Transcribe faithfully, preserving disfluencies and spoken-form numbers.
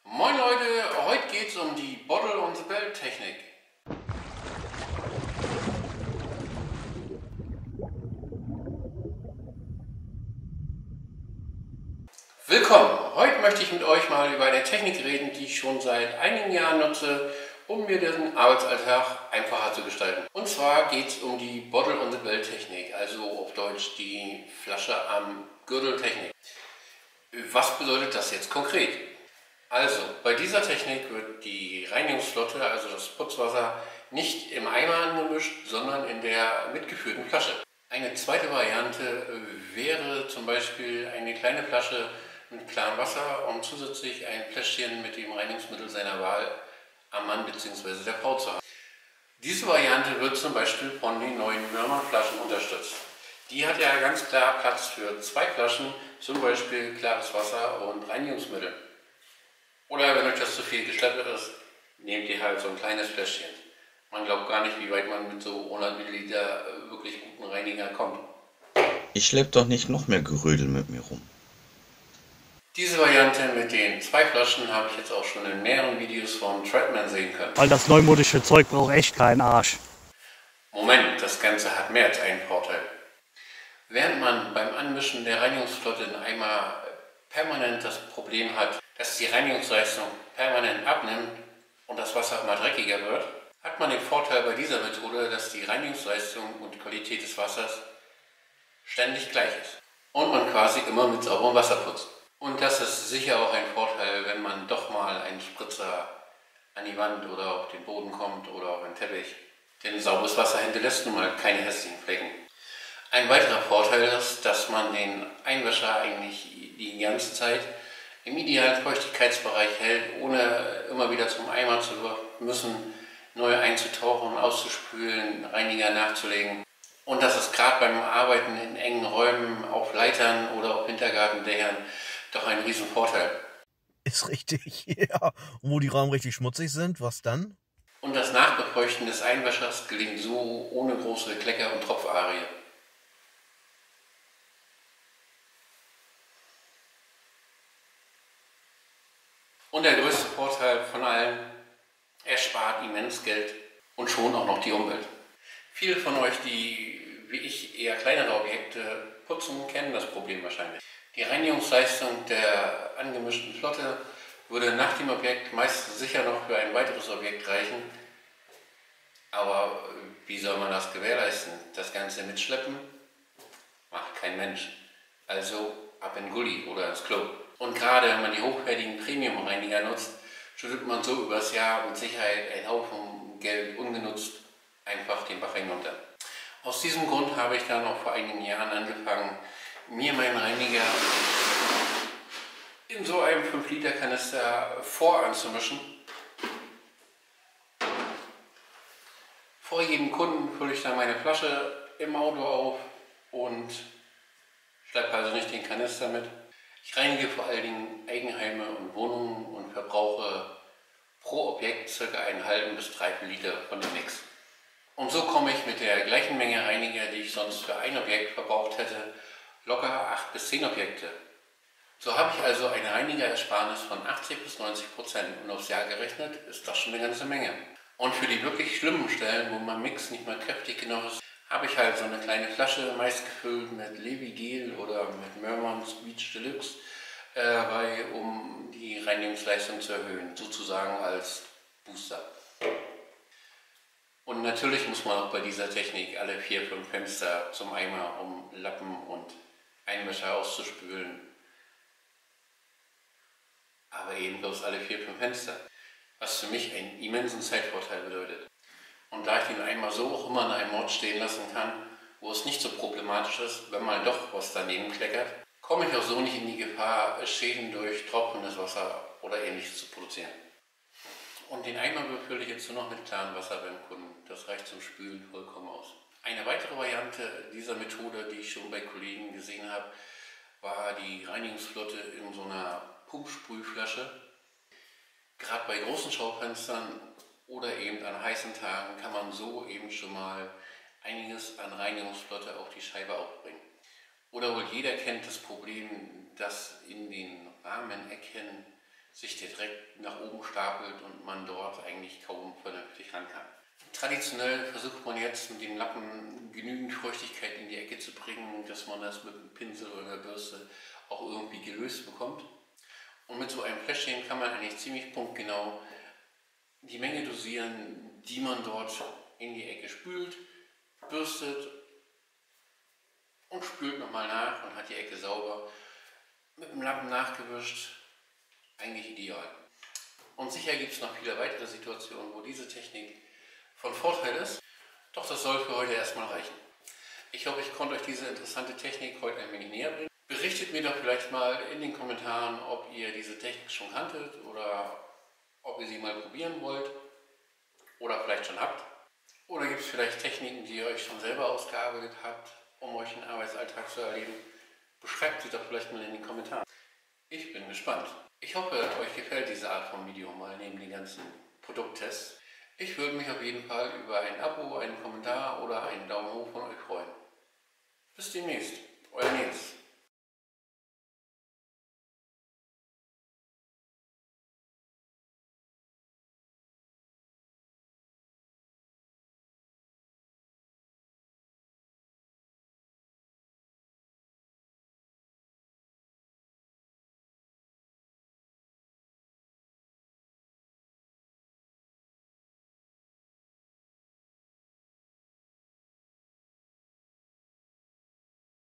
Moin Leute, heute geht es um die Bottle on the Belt Technik. Willkommen! Heute möchte ich mit euch mal über eine Technik reden, die ich schon seit einigen Jahren nutze, um mir den Arbeitsalltag einfacher zu gestalten. Und zwar geht es um die Bottle on the Belt Technik, also auf Deutsch die Flasche am Gürtel Technik. Was bedeutet das jetzt konkret? Also, bei dieser Technik wird die Reinigungsflotte, also das Putzwasser, nicht im Eimer angemischt, sondern in der mitgeführten Flasche. Eine zweite Variante wäre zum Beispiel eine kleine Flasche mit klarem Wasser und zusätzlich ein Fläschchen mit dem Reinigungsmittel seiner Wahl am Mann bzw. der Frau zu haben. Diese Variante wird zum Beispiel von den neuen Mörmann-Flaschen unterstützt. Die hat ja ganz klar Platz für zwei Flaschen, zum Beispiel klares Wasser und Reinigungsmittel. Oder wenn euch das zu viel geschleppert ist, nehmt ihr halt so ein kleines Fläschchen. Man glaubt gar nicht, wie weit man mit so hundert Milliliter wirklich guten Reiniger kommt. Ich schlepp doch nicht noch mehr Gerödel mit mir rum. Diese Variante mit den zwei Flaschen habe ich jetzt auch schon in mehreren Videos von Treadman sehen können. Weil das neumodische Zeug braucht echt keinen Arsch. Moment, das Ganze hat mehr als einen Vorteil. Während man beim Anmischen der Reinigungsflotte in Eimer permanent das Problem hat, dass die Reinigungsleistung permanent abnimmt und das Wasser immer dreckiger wird, hat man den Vorteil bei dieser Methode, dass die Reinigungsleistung und die Qualität des Wassers ständig gleich ist und man quasi immer mit sauberem Wasser putzt. Und das ist sicher auch ein Vorteil, wenn man doch mal einen Spritzer an die Wand oder auf den Boden kommt oder auf einen Teppich. Denn sauberes Wasser hinterlässt nun mal keine hässlichen Flecken. Ein weiterer Vorteil ist, dass man den Einwäscher eigentlich die ganze Zeit im idealen Feuchtigkeitsbereich hält, ohne immer wieder zum Eimer zu müssen, neu einzutauchen, auszuspülen, Reiniger nachzulegen. Und das ist gerade beim Arbeiten in engen Räumen, auf Leitern oder auf Hintergartendächern doch ein Riesenvorteil. Ist richtig, ja. Und wo die Raum richtig schmutzig sind, was dann? Und das Nachbefeuchten des Einwäschers gelingt so ohne große Klecker und Tropfarie. Und der größte Vorteil von allen, er spart immens Geld und schon auch noch die Umwelt. Viele von euch, die wie ich eher kleinere Objekte putzen, kennen das Problem wahrscheinlich. Die Reinigungsleistung der angemischten Flotte würde nach dem Objekt meist sicher noch für ein weiteres Objekt reichen. Aber wie soll man das gewährleisten? Das Ganze mitschleppen? Macht kein Mensch. Also ab in Gully oder ins Klo. Und gerade wenn man die hochwertigen Premium-Reiniger nutzt, schüttet man so übers Jahr mit Sicherheit einen Haufen Geld ungenutzt einfach den Bach hinunter. Aus diesem Grund habe ich dann auch vor einigen Jahren angefangen, mir meinen Reiniger in so einem fünf Liter Kanister voranzumischen. Vor jedem Kunden fülle ich dann meine Flasche im Auto auf und schleppe also nicht den Kanister mit. Ich reinige vor allen Dingen Eigenheime und Wohnungen und verbrauche pro Objekt ca. einen halben bis drei Liter von dem Mix. Und so komme ich mit der gleichen Menge Reiniger, die ich sonst für ein Objekt verbraucht hätte, locker acht bis zehn Objekte. So habe ich also eine Reinigerersparnis von achtzig bis neunzig Prozent und aufs Jahr gerechnet ist das schon eine ganze Menge. Und für die wirklich schlimmen Stellen, wo mein Mix nicht mehr kräftig genug ist, habe ich halt so eine kleine Flasche, meist gefüllt mit Levi Gel oder mit Mörmann Beach Deluxe, äh, bei, um die Reinigungsleistung zu erhöhen, sozusagen als Booster. Und natürlich muss man auch bei dieser Technik alle vier, fünf Fenster zum Eimer, um Lappen und Einwäscher auszuspülen. Aber eben bloß alle vier, fünf Fenster, was für mich einen immensen Zeitvorteil bedeutet. Und da ich den Eimer so auch immer an einem Ort stehen lassen kann, wo es nicht so problematisch ist, wenn mal doch was daneben kleckert, komme ich auch so nicht in die Gefahr, Schäden durch tropfendes Wasser oder ähnliches zu produzieren. Und den Eimer befülle ich jetzt nur noch mit klarem Wasser beim Kunden. Das reicht zum Spülen vollkommen aus. Eine weitere Variante dieser Methode, die ich schon bei Kollegen gesehen habe, war die Reinigungsflotte in so einer Pumpsprühflasche. Gerade bei großen Schaufenstern oder eben an heißen Tagen kann man so eben schon mal einiges an Reinigungsflotte auf die Scheibe aufbringen. Oder wohl jeder kennt das Problem, dass in den Rahmenecken sich der Dreck nach oben stapelt und man dort eigentlich kaum vernünftig ran kann. Traditionell versucht man jetzt mit dem Lappen genügend Feuchtigkeit in die Ecke zu bringen, dass man das mit einem Pinsel oder einer Bürste auch irgendwie gelöst bekommt. Und mit so einem Fläschchen kann man eigentlich ziemlich punktgenau die Menge dosieren, die man dort in die Ecke spült, bürstet und spült nochmal nach und hat die Ecke sauber. Mit dem Lappen nachgewischt, eigentlich ideal. Und sicher gibt es noch viele weitere Situationen, wo diese Technik von Vorteil ist. Doch das soll für heute erstmal reichen. Ich hoffe, ich konnte euch diese interessante Technik heute ein wenig näher bringen. Berichtet mir doch vielleicht mal in den Kommentaren, ob ihr diese Technik schon kanntet oder ob ihr sie mal probieren wollt oder vielleicht schon habt. Oder gibt es vielleicht Techniken, die ihr euch schon selber ausgearbeitet habt, um euch einen Arbeitsalltag zu erleben? Beschreibt sie doch vielleicht mal in den Kommentaren. Ich bin gespannt. Ich hoffe, euch gefällt diese Art von Video mal neben den ganzen Produkttests. Ich würde mich auf jeden Fall über ein Abo, einen Kommentar oder einen Daumen hoch von euch freuen. Bis demnächst.